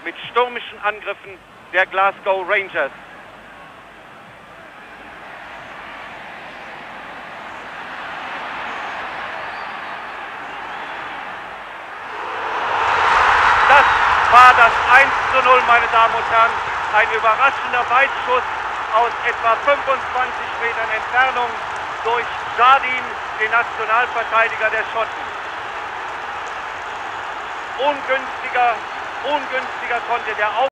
mit stürmischen Angriffen der Glasgow Rangers. Das war das 1:0, meine Damen und Herren. Ein überraschender Weitschuss aus etwa 25 Metern Entfernung durch Jardine, den Nationalverteidiger der Schotten. Ungünstiger konnte der